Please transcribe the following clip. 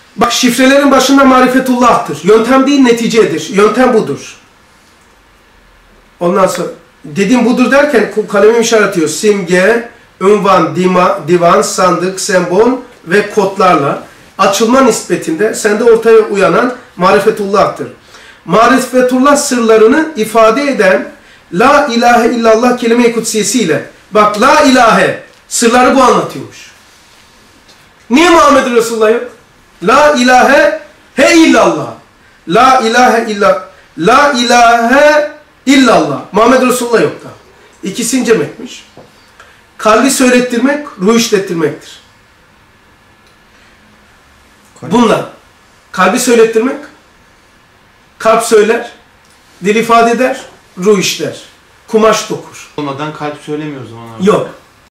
Bak şifrelerin başında marifetullah'tır. Yöntem değil neticedir. Yöntem budur. Ondan sonra dediğim budur derken kalemim işaret ediyor. Simge, ünvan, divan, sandık, sembol ve kodlarla açılma nispetinde sende ortaya uyanan marifetullah'tır. Marifetullah sırlarını ifade eden La ilahe illallah kelime-i kutsiyesiyle. Bak La ilahe sırları bu anlatıyormuş. Niye Muhammed Resulullah yok? La ilahe he illallah. La ilahe illallah. La ilahe illallah. Muhammed Resulullah yok da. İkisini cem etmiş. Kalbi söylettirmek, ruh işlettirmektir. Bunlar. Kalbi söylettirmek, kalp söyler, dil ifade eder, ruh işler. Kumaş dokur. Olmadan kalp söylemiyor o zaman abi. Yok.